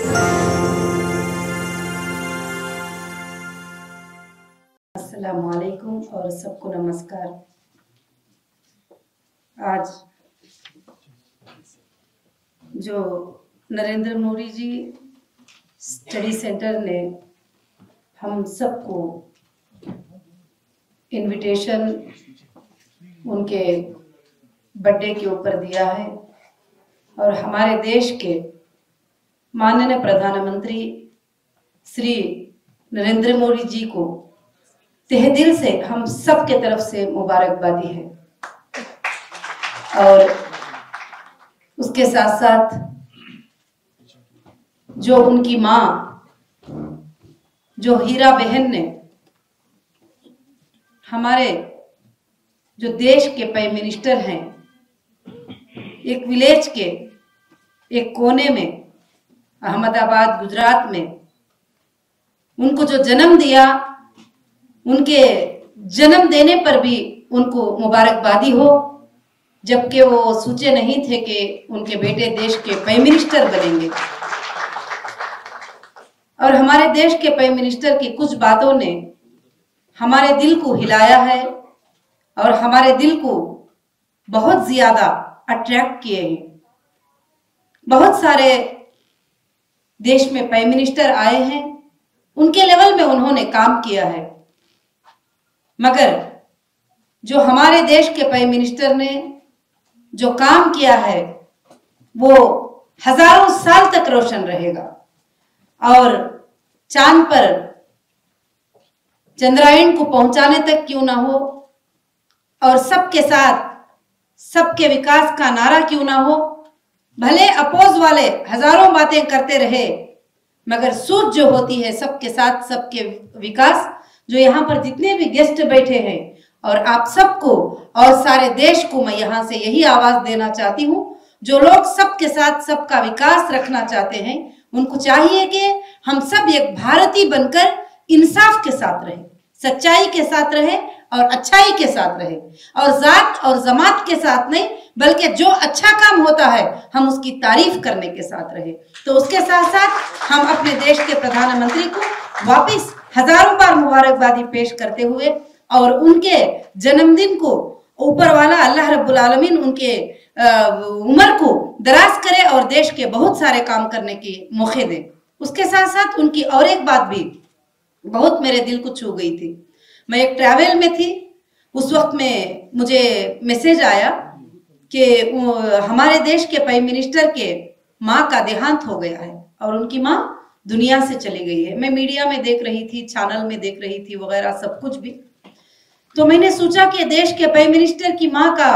अस्सलामु अलैकुम और सबको नमस्कार। आज जो नरेंद्र मोदी जी स्टडी सेंटर ने हम सबको इनविटेशन उनके बर्थडे के ऊपर दिया है और हमारे देश के माननीय प्रधानमंत्री श्री नरेंद्र मोदी जी को तहे दिल से हम सब के तरफ से मुबारकबादी है। और उसके साथ साथ जो उनकी माँ जो हीरा बहन ने हमारे जो देश के प्राइम मिनिस्टर हैं, एक विलेज के एक कोने में अहमदाबाद गुजरात में उनको जो जन्म दिया, उनके जन्म देने पर भी उनको मुबारकबादी हो, जबकि वो सोचे नहीं थे कि उनके बेटे देश के प्राइम मिनिस्टर बनेंगे। और हमारे देश के प्राइम मिनिस्टर की कुछ बातों ने हमारे दिल को हिलाया है और हमारे दिल को बहुत ज्यादा अट्रैक्ट किए हैं। बहुत सारे देश में प्राइम मिनिस्टर आए हैं, उनके लेवल में उन्होंने काम किया है, मगर जो हमारे देश के प्राइम मिनिस्टर ने जो काम किया है वो हजारों साल तक रोशन रहेगा। और चांद पर चंद्रायन को पहुंचाने तक क्यों ना हो और सबके साथ सबके विकास का नारा क्यों ना हो, भले अपोज वाले हजारों बातें करते रहे, मगर सोच जो होती है सबके साथ सबके विकास, जो यहाँ पर जितने भी गेस्ट बैठे हैं और आप सबको और सारे देश को मैं यहाँ से यही आवाज देना चाहती हूँ, जो लोग सबके साथ सबका विकास रखना चाहते हैं, उनको चाहिए कि हम सब एक भारतीय बनकर इंसाफ के साथ रहे, सच्चाई के साथ रहे और अच्छाई के साथ रहे, और जात और जमात के साथ नहीं, बल्कि जो अच्छा काम होता है हम उसकी तारीफ करने के साथ रहे। तो उसके साथ साथ हम अपने देश के प्रधानमंत्री को वापस हजारों बार मुबारकबादी पेश करते हुए और उनके जन्मदिन को ऊपर वाला अल्लाह रब्बुल आलमीन उनके उम्र को दराज करे और देश के बहुत सारे काम करने के मौके दे। उसके साथ साथ उनकी और एक बात भी बहुत मेरे दिल को छू गई थी। मैं एक ट्रैवल में थी, उस वक्त में मुझे मैसेज आया कि हमारे देश के प्राइम मिनिस्टर के माँ का देहांत हो गया है और उनकी माँ दुनिया से चली गई है। मैं मीडिया में देख रही थी, चैनल में देख रही थी वगैरह सब कुछ भी। तो मैंने सोचा कि देश के प्राइम मिनिस्टर की माँ का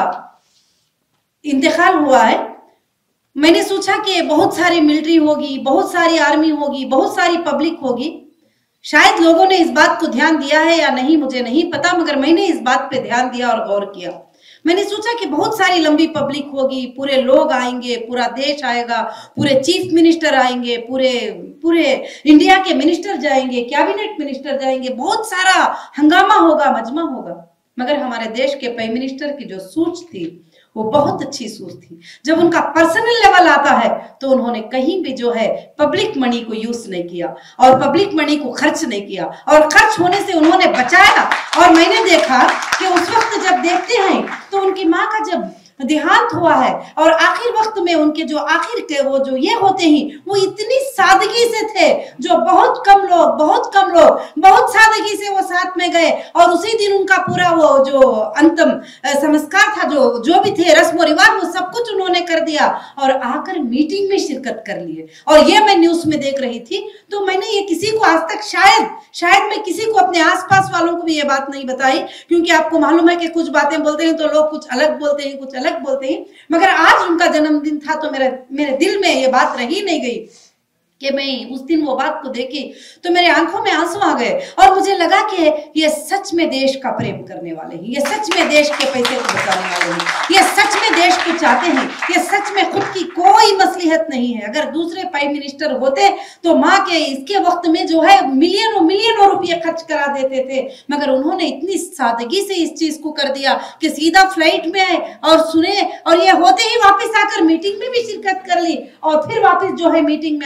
इंतकाल हुआ है। मैंने सोचा कि बहुत सारी मिलिट्री होगी, बहुत सारी आर्मी होगी, बहुत सारी पब्लिक होगी, शायद लोगों ने इस बात को ध्यान दिया है या नहीं मुझे नहीं पता, मगर मैंने इस बात पे ध्यान दिया और गौर किया। मैंने सोचा कि बहुत सारी लंबी पब्लिक होगी, पूरे लोग आएंगे, पूरा देश आएगा, पूरे चीफ मिनिस्टर आएंगे, पूरे इंडिया के मिनिस्टर जाएंगे, कैबिनेट मिनिस्टर जाएंगे, बहुत सारा हंगामा होगा, मजमा होगा। मगर हमारे देश के प्राइम मिनिस्टर की जो सोच थी वो बहुत अच्छी सोच थी। जब उनका पर्सनल लेवल आता है तो उन्होंने कहीं भी जो है पब्लिक मनी को यूज नहीं किया और पब्लिक मनी को खर्च नहीं किया और खर्च होने से उन्होंने बचाया। और मैंने देखा कि उस वक्त जब देखते हैं तो उनकी माँ का जब देहांत हुआ है और आखिर वक्त में उनके जो आखिर के वो जो ये होते हैं वो इतनी सादगी से थे, जो बहुत कम लोग बहुत सादगी से वो साथ में गए और उसी दिन उनका पूरा वो जो अंतिम संस्कार था, जो भी थे रस्म और रिवाज, वो सब कुछ उन्होंने कर दिया और आकर मीटिंग में शिरकत कर लिए। और ये मैं न्यूज में देख रही थी, तो मैंने ये किसी को आज तक शायद मैं किसी को अपने आसपास वालों को भी ये बात नहीं बताई, क्योंकि आपको मालूम है कि कुछ बातें बोलते हैं तो लोग कुछ अलग बोलते हैं, कुछ अलग बोलते हैं। मगर आज उनका जन्मदिन था तो मेरे दिल में ये बात रही नहीं गई कि मैं उस दिन वो बात को देखी तो मेरे आंखों में आंसू आ गए और मुझे लगा कि ये सच में देश का प्रेम करने वाले हैं, ये सच में देश के पैसे को बचाने वाले हैं, ये सच में देश को चाहते हैं, ये सच में खुद की कोई मसलिहत नहीं है। अगर दूसरे प्राइम मिनिस्टर होते तो माँ के इसके वक्त में जो है मिलियनों रुपये खर्च करा देते थे, मगर उन्होंने इतनी सादगी से इस चीज को कर दिया कि सीधा फ्लाइट में आए और सुने और ये होते ही वापस आकर मीटिंग में भी शिरकत कर ली और फिर वापस जो है मीटिंग में आकर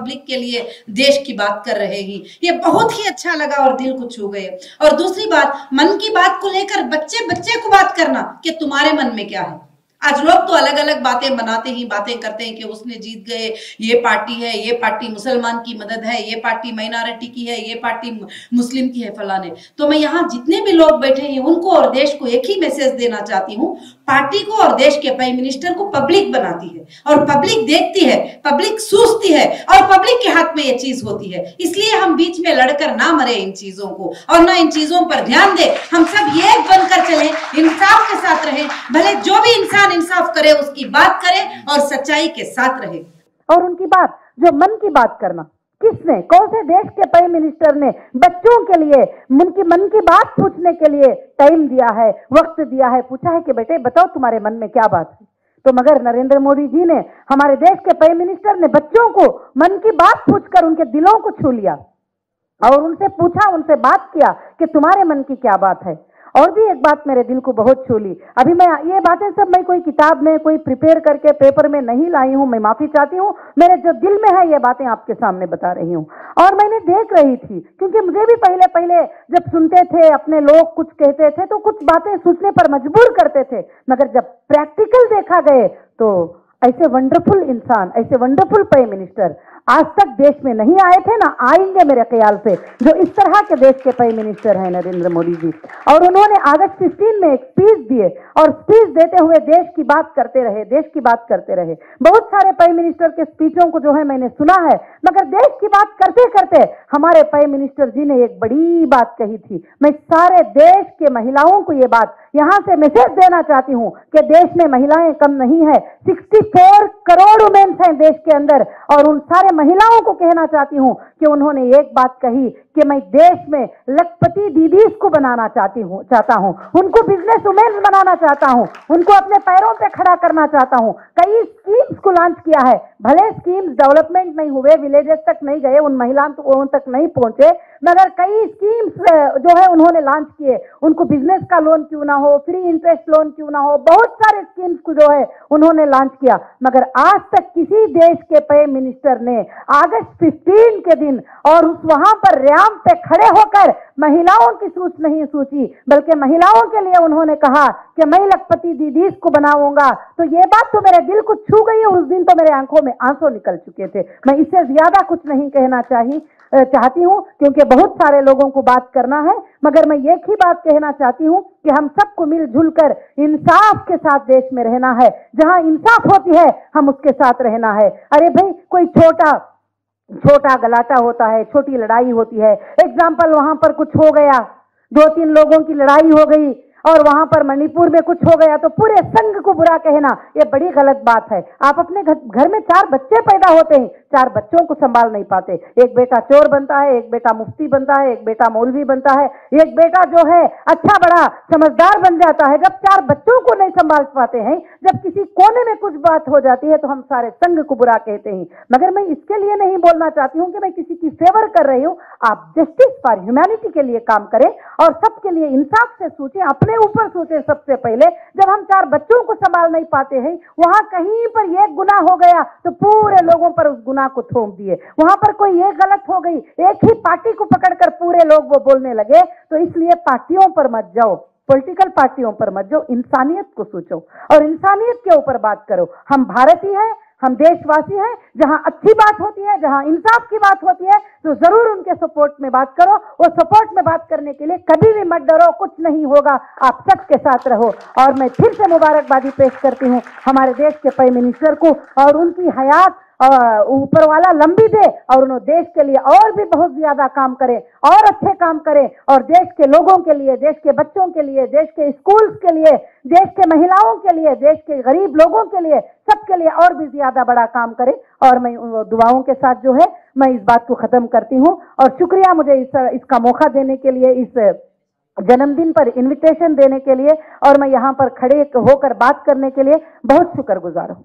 पब्लिक के लिए देश की बात कर रहे हैं। ये बहुत ही अच्छा लगा और दिल को छू गए। और दूसरी बात, मन की बात को लेकर बच्चे बच्चे को बात करना कि तुम्हारे मन में क्या है। आज लोग तो अलग अलग बातें बनाते ही बातें करते हैं कि उसने जीत गए, ये पार्टी है, ये पार्टी मुसलमान की मदद है, ये पार्टी माइनॉरिटी की है, ये पार्टी मुस्लिम की है, फलाने। तो मैं यहाँ जितने भी लोग बैठे हैं उनको और देश को एक ही मैसेज देना चाहती हूँ, पार्टी को और देश के प्राइम मिनिस्टर को पब्लिक बनाती है और पब्लिक देखती है, पब्लिक सोचती है और पब्लिक के हाथ में ये चीज होती है। इसलिए हम बीच में लड़कर ना मरे इन चीजों को और ना इन चीजों पर ध्यान दे। हम सब ये बनकर चले, इंसाफ के साथ रहे, भले जो भी इंसान इंसाफ करे उसकी बात करे और सच्चाई के साथ रहे। और उनकी बात, जो मन की बात करना, किसने, कौन से देश के प्राइम मिनिस्टर ने बच्चों के लिए उनकी मन की बात पूछने के लिए टाइम दिया है, वक्त दिया है, पूछा है कि बेटे बताओ तुम्हारे मन में क्या बात है? तो मगर नरेंद्र मोदी जी ने, हमारे देश के प्राइम मिनिस्टर ने बच्चों को मन की बात पूछकर उनके दिलों को छू लिया और उनसे पूछा, उनसे बात किया कि तुम्हारे मन की क्या बात है। और भी एक बात मेरे दिल को बहुत छू ली। अभी मैं ये बातें सब मैं कोई किताब में, कोई प्रिपेयर करके पेपर में नहीं लाई हूं, मैं माफी चाहती हूं। मेरे जो दिल में है ये बातें आपके सामने बता रही हूं। और मैंने देख रही थी, क्योंकि मुझे भी पहले पहले जब सुनते थे, अपने लोग कुछ कहते थे तो कुछ बातें सोचने पर मजबूर करते थे, मगर जब प्रैक्टिकल देखा गए तो ऐसे वंडरफुल इंसान, ऐसे वंडरफुल प्राइम मिनिस्टर आज तक देश में नहीं आए थे, ना आएंगे मेरे ख्याल से, जो इस तरह के देश के प्राइम मिनिस्टर हैं नरेंद्र मोदी जी। और उन्होंने अगस्त 15 में एक स्पीच दिए और स्पीच देते हुए देश की बात करते रहे, देश की बात करते रहे। बहुत सारे प्राइम मिनिस्टर के स्पीचों को जो है मैंने सुना है, मगर देश की बात करते करते हमारे प्राइम मिनिस्टर जी ने एक बड़ी बात कही थी। मैं सारे देश के महिलाओं को ये बात यहां से मैसेज देना चाहती हूं कि देश में महिलाएं कम नहीं है, 64 करोड़ वुमेन्स हैं देश के अंदर। और उन सारे महिलाओं को कहना चाहती हूं कि उन्होंने एक बात कही कि मैं देश में लखपति दीदीज को बनाना चाहता हूं, उनको बिजनेस वुमेन बनाना चाहता हूं, उनको अपने पैरों पे खड़ा करना चाहता हूं। कई स्कीम्स को लॉन्च किया है, भले स्कीम्स डेवलपमेंट नहीं हुए, विलेजेस तक नहीं गए, उन महिलाओं तक नहीं पहुंचे, मगर कई स्कीम्स जो है उन्होंने लॉन्च किए। उनको बिजनेस का लोन क्यों ना हो, फ्री इंटरेस्ट लोन क्यों ना हो, बहुत सारे स्कीम्स को जो है उन्होंने लॉन्च किया। मगर आज तक किसी देश के प्राइम मिनिस्टर ने अगस्त 15 के दिन और उस वहां पर रैंप पे खड़े होकर महिलाओं की सोच नहीं सोची, बल्कि महिलाओं के लिए उन्होंने कहा कि मैं लखपति दीदीज को बनाऊंगा। तो ये बात तो मेरे दिल को छू गई। उस दिन तो मेरे आंखों में आंसू निकल चुके थे। मैं इससे ज्यादा कुछ नहीं कहना चाहती हूं, क्योंकि बहुत सारे लोगों को बात करना है, मगर मैं एक ही बात कहना चाहती हूं कि हम सबको मिलजुल कर इंसाफ के साथ देश में रहना है। जहां इंसाफ होती है हम उसके साथ रहना है। अरे भाई, कोई छोटा गलाटा होता है, छोटी लड़ाई होती है, एग्जाम्पल वहां पर कुछ हो गया, 2-3 लोगों की लड़ाई हो गई और वहां पर मणिपुर में कुछ हो गया तो पूरे संघ को बुरा कहना, ये बड़ी गलत बात है। आप अपने घर में 4 बच्चे पैदा होते हैं, 4 बच्चों को संभाल नहीं पाते। एक बेटा चोर बनता है, एक बेटा मुफ्ती बनता है, एक बेटा मौलवी बनता है, एक बेटा जो है अच्छा बड़ा समझदार बन जाता है। जब 4 बच्चों को नहीं संभाल पाते हैं, जब किसी कोने में कुछ बात हो जाती है तो हम सारे संघ को बुरा कहते हैं। मगर मैं इसके लिए नहीं बोलना चाहती हूं कि मैं किसी की फेवर कर रही हूं। आप जस्टिस फॉर ह्यूमैनिटी के लिए काम करें और सबके लिए इंसाफ से सोचें, अपने ऊपर सोचे। सबसे पहले जब हम 4 बच्चों को संभाल नहीं पाते हैं, वहां कहीं पर एक गुनाह हो गया तो पूरे लोगों पर उस गुनाह को थोप दिए। वहां पर कोई एक गलत हो गई, एक ही पार्टी को पकड़कर पूरे लोग वो बोलने लगे। तो इसलिए पार्टियों पर मत जाओ, पॉलिटिकल पार्टियों पर मत जाओ, इंसानियत को सोचो और इंसानियत के ऊपर बात करो। हम भारतीय हैं, हम देशवासी हैं। जहां अच्छी बात होती है, जहां इंसाफ की बात होती है, तो जरूर उनके सपोर्ट में बात करो। और सपोर्ट में बात करने के लिए कभी भी मत डरो, कुछ नहीं होगा, आप सबके साथ रहो। और मैं फिर से मुबारकबादी पेश करती हूं हमारे देश के प्राइम मिनिस्टर को, और उनकी हयात ऊपर वाला लंबी दे और उन्होंने देश के लिए और भी बहुत ज्यादा काम करें और अच्छे काम करें, और देश के लोगों के लिए, देश के बच्चों के लिए, देश के स्कूल्स के लिए, देश के महिलाओं के लिए, देश के गरीब लोगों के लिए, सबके लिए और भी ज्यादा बड़ा काम करें। और मैं दुआओं के साथ जो है मैं इस बात को खत्म करती हूं। और शुक्रिया मुझे इसका मौका देने के लिए, इस जन्मदिन पर इनविटेशन देने के लिए, और मैं यहाँ पर खड़े होकर बात करने के लिए बहुत शुक्रगुजार हूँ।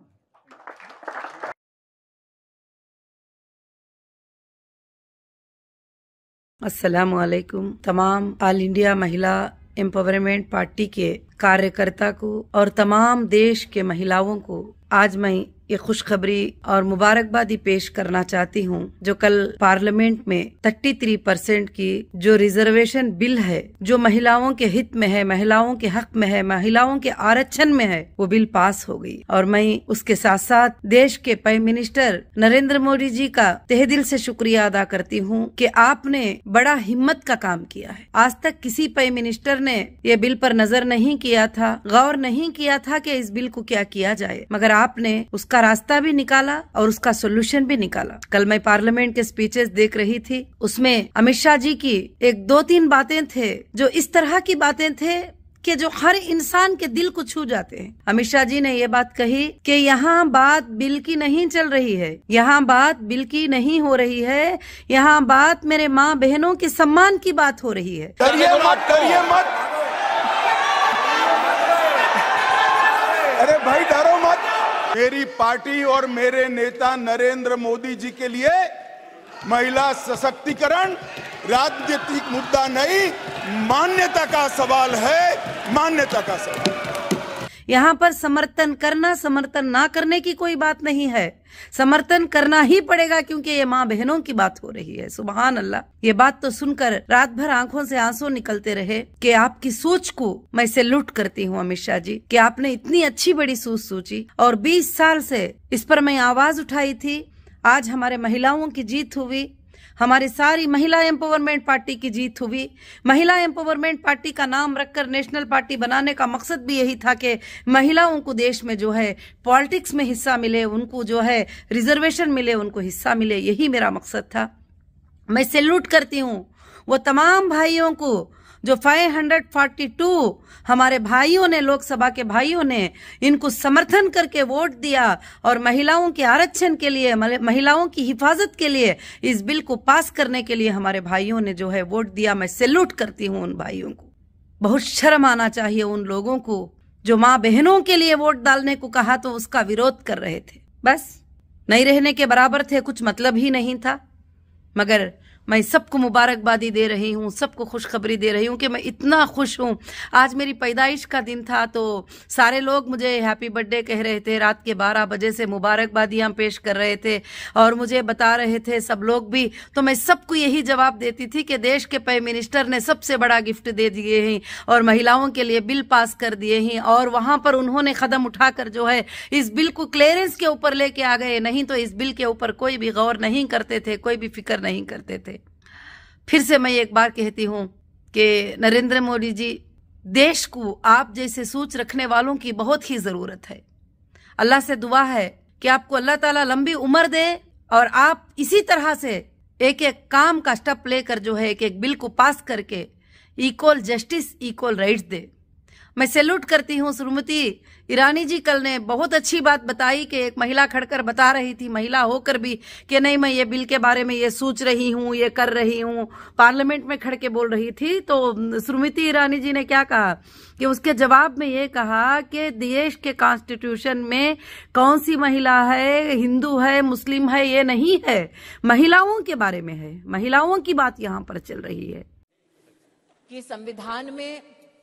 अस्सलामुअलैकुम तमाम All India Mahila Empowerment Party के कार्यकर्ता को और तमाम देश के महिलाओं को आज मैं ये खुशखबरी और मुबारकबादी पेश करना चाहती हूँ। जो कल पार्लियामेंट में 33% की जो रिजर्वेशन बिल है, जो महिलाओं के हित में है, महिलाओं के हक में है, महिलाओं के आरक्षण में है, वो बिल पास हो गई। और मैं उसके साथ साथ देश के प्राइम मिनिस्टर नरेंद्र मोदी जी का तहे दिल से शुक्रिया अदा करती हूँ कि आपने बड़ा हिम्मत का काम किया है। आज तक किसी प्राइम मिनिस्टर ने ये बिल पर नजर नहीं किया था, गौर नहीं किया था कि इस बिल को क्या किया जाए, मगर आपने उसका रास्ता भी निकाला और उसका सोल्यूशन भी निकाला। कल मैं पार्लियामेंट के स्पीचेस देख रही थी, उसमें अमित शाह जी की एक 2-3 बातें थे जो इस तरह की बातें थे कि जो हर इंसान के दिल को छू जाते हैं। अमित शाह जी ने ये बात कही कि यहाँ बात बिल की नहीं चल रही है, यहाँ बात बिल की नहीं हो रही है, यहाँ बात मेरे माँ बहनों के सम्मान की बात हो रही है। करिए मत। अरे भाई डरो मत। मेरी पार्टी और मेरे नेता नरेंद्र मोदी जी के लिए महिला सशक्तिकरण राजनीतिक मुद्दा नहीं, मान्यता का सवाल है, मान्यता का सवाल। यहाँ पर समर्थन करना, समर्थन ना करने की कोई बात नहीं है, समर्थन करना ही पड़ेगा क्योंकि ये माँ बहनों की बात हो रही है। सुभान अल्लाह। ये बात तो सुनकर रात भर आंखों से आंसू निकलते रहे कि आपकी सोच को मैं सैल्यूट करती हूँ अमित शाह जी, कि आपने इतनी अच्छी बड़ी सोच सोची और 20 साल से इस पर मैं आवाज उठाई थी। आज हमारे महिलाओं की जीत हुई, हमारी सारी महिला एम्पावरमेंट पार्टी की जीत हुई। महिला एम्पावरमेंट पार्टी का नाम रखकर नेशनल पार्टी बनाने का मकसद भी यही था कि महिलाओं को देश में जो है पॉलिटिक्स में हिस्सा मिले, उनको जो है रिजर्वेशन मिले, उनको हिस्सा मिले, यही मेरा मकसद था। मैं सैल्यूट करती हूँ वो तमाम भाइयों को जो 542 हमारे भाइयों ने, लोकसभा के भाइयों ने इनको समर्थन करके वोट दिया और महिलाओं के आरक्षण के लिए, महिलाओं की हिफाजत के लिए, इस बिल को पास करने के लिए हमारे भाइयों ने जो है वोट दिया। मैं सैल्यूट करती हूँ उन भाइयों को। बहुत शर्म आना चाहिए उन लोगों को जो माँ बहनों के लिए वोट डालने को कहा तो उसका विरोध कर रहे थे। बस नहीं रहने के बराबर थे, कुछ मतलब ही नहीं था। मगर मैं सबको मुबारकबादी दे रही हूँ, सबको खुशखबरी दे रही हूँ कि मैं इतना खुश हूँ। आज मेरी पैदाइश का दिन था तो सारे लोग मुझे हैप्पी बर्थडे कह रहे थे, रात के 12 बजे से मुबारकबादियाँ पेश कर रहे थे और मुझे बता रहे थे सब लोग भी। तो मैं सबको यही जवाब देती थी कि देश के प्राइम मिनिस्टर ने सबसे बड़ा गिफ्ट दे दिए हैं और महिलाओं के लिए बिल पास कर दिए हैं और वहां पर उन्होंने कदम उठाकर जो है इस बिल को क्लियरेंस के ऊपर लेके आ गए। नहीं तो इस बिल के ऊपर कोई भी गौर नहीं करते थे, कोई भी फिक्र नहीं करते थे। फिर से मैं एक बार कहती हूँ कि नरेंद्र मोदी जी, देश को आप जैसे सोच रखने वालों की बहुत ही जरूरत है। अल्लाह से दुआ है कि आपको अल्लाह ताला लंबी उम्र दे और आप इसी तरह से एक एक काम का स्टेप लेकर जो है एक एक बिल को पास करके इक्वल जस्टिस, इक्वल राइट्स दे। मैं सैल्यूट करती हूँ श्रीमती ईरानी जी, कल ने बहुत अच्छी बात बताई कि एक महिला खड़कर बता रही थी, महिला होकर भी, कि नहीं मैं ये बिल के बारे में ये सोच रही हूँ, ये कर रही हूँ। पार्लियामेंट में खड़ के बोल रही थी तो श्रीमती ईरानी जी ने क्या कहा कि उसके जवाब में ये कहा कि देश के कॉन्स्टिट्यूशन में कौन सी महिला है, हिंदू है, मुस्लिम है, ये नहीं है, महिलाओं के बारे में है, महिलाओं की बात यहाँ पर चल रही है। कि संविधान में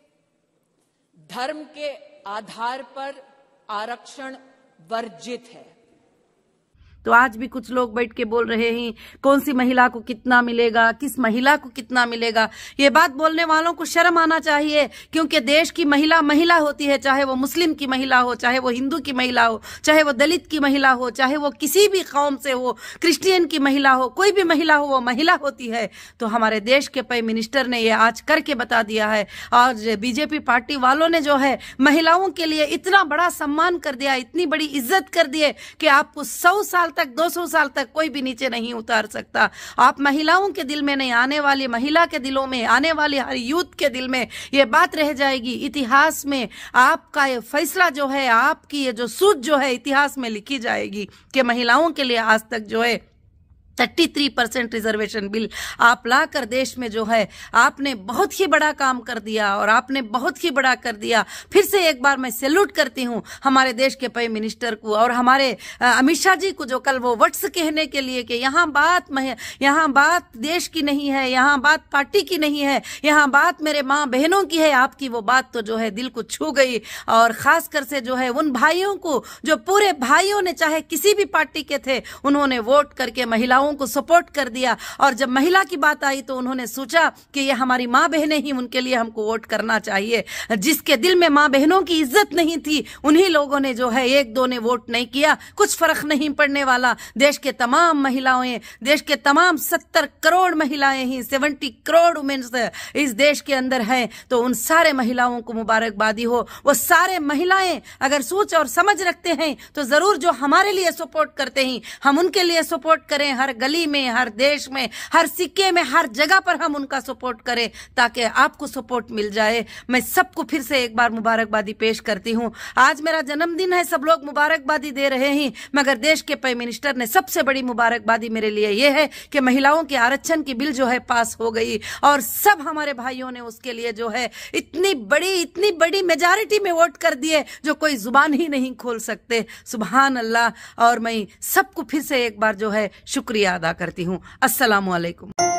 धर्म के आधार पर आरक्षण वर्जित है। तो आज भी कुछ लोग बैठ के बोल रहे हैं कौन सी महिला को कितना मिलेगा, किस महिला को कितना मिलेगा। ये बात बोलने वालों को शर्म आना चाहिए, क्योंकि देश की महिला महिला होती है, चाहे वो मुस्लिम की महिला हो, चाहे वो हिंदू की महिला हो, चाहे वो दलित की महिला हो, चाहे वो किसी भी कौम से हो, क्रिश्चियन की महिला हो, कोई भी महिला हो, वो महिला होती है। तो हमारे देश के प्राइम मिनिस्टर ने ये आज करके बता दिया है। आज बीजेपी पार्टी वालों ने जो है महिलाओं के लिए इतना बड़ा सम्मान कर दिया, इतनी बड़ी इज्जत कर दी कि आपको 100 साल तक, 200 साल तक कोई भी नीचे नहीं उतार सकता। आप महिलाओं के दिल में नहीं, आने वाली महिला के दिलों में, आने वाली हर यूथ के दिल में ये बात रह जाएगी। इतिहास में आपका ये फैसला जो है, आपकी ये जो सूझ जो है इतिहास में लिखी जाएगी कि महिलाओं के लिए आज तक जो है 33% रिजर्वेशन बिल आप लाकर देश में जो है आपने बहुत ही बड़ा काम कर दिया और आपने बहुत ही बड़ा कर दिया। फिर से एक बार मैं सैल्यूट करती हूं हमारे देश के प्राइम मिनिस्टर को और हमारे अमित शाह जी को, जो कल वो वर्ड्स कहने के लिए कि यहाँ बात देश की नहीं है, यहाँ बात पार्टी की नहीं है, यहाँ बात मेरे माँ बहनों की है। आपकी वो बात तो जो है दिल को छू गई और खासकर से जो है उन भाइयों को, जो पूरे भाइयों ने चाहे किसी भी पार्टी के थे, उन्होंने वोट करके महिलाओं को सपोर्ट कर दिया। और जब महिला की बात आई तो उन्होंने सोचा कि ये हमारी मां बहनें ही, उनके लिए हमको वोट करना चाहिए। जिसके दिल में मां बहनों की इज्जत नहीं थी उन्हीं लोगों ने जो है, एक दो ने वोट नहीं किया, कुछ फर्क नहीं पड़ने वाला। देश के तमाम महिलाएं, देश के तमाम 70 करोड़ महिलाएं ही, 70 करोड़ वुमेन्स इस देश के अंदर हैं। तो उन सारे महिलाओं को मुबारकबादी हो। वो सारे महिलाएं अगर सोच और समझ रखते हैं तो जरूर जो हमारे लिए सपोर्ट करते हैं हम उनके लिए सपोर्ट करें। हर गली में, हर देश में, हर सिक्के में, हर जगह पर हम उनका सपोर्ट करें ताकि आपको सपोर्ट मिल जाए। मैं सबको फिर से एक बार मुबारकबादी पेश करती हूं। आज मेरा जन्मदिन है, सब लोग मुबारकबादी दे रहे हैं, मगर देश के प्राइम मिनिस्टर ने सबसे बड़ी मुबारकबादी मेरे लिए यह है कि महिलाओं के आरक्षण की बिल जो है पास हो गई और सब हमारे भाइयों ने उसके लिए जो है इतनी बड़ी मेजॉरिटी में वोट कर दिए जो कोई जुबान ही नहीं खोल सकते। सुभान अल्लाह। और मैं सबको फिर से एक बार जो है शुक्रिया अदा करती हूँ। अस्सलामु अलैकुम।